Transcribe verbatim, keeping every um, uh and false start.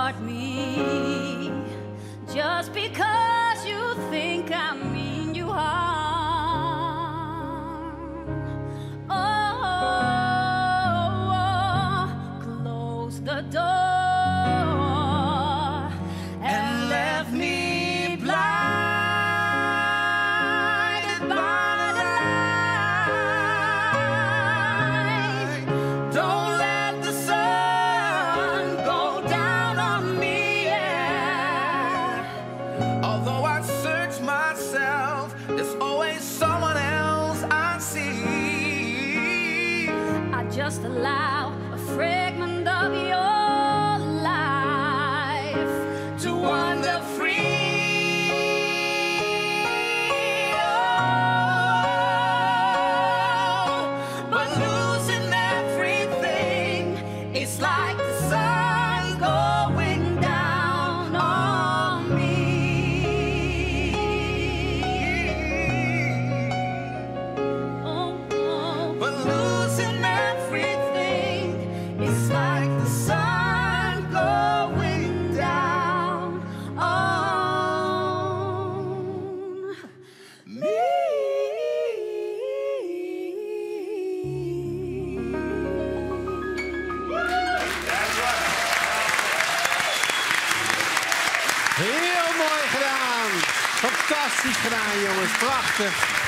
hurt me just because you think I mean you harm. Oh, close the door and left me blinded by the light. Don't let the sun go down on me, yeah. Although I search myself, there's always someone else I see. I just allow a fragment of your life to wander free. Oh, but losing everything, it's like the sun going down on me. Oh, oh. But losing everything, It's like the sun going down on me. Heel mooi gedaan. Fantastisch gedaan, jongens. Prachtig.